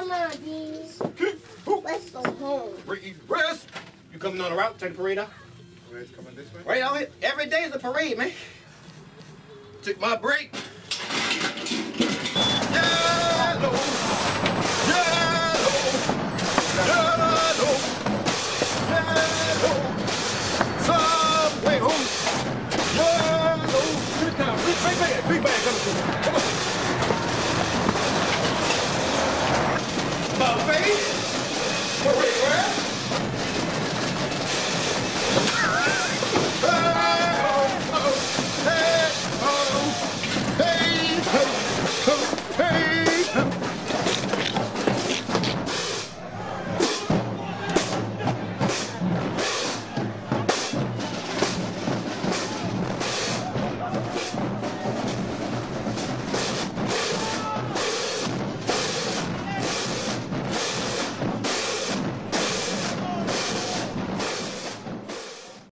Come on, Dean. Let's go home. Rest. You coming on the route? Take the parade out. Parade's coming this way. Right on it. Every day is a parade, man. Took my break. Yellow. Yellow. Yellow. Yellow. Subway home. Yellow. Get it down. Big bag coming through. Come on. Buffet.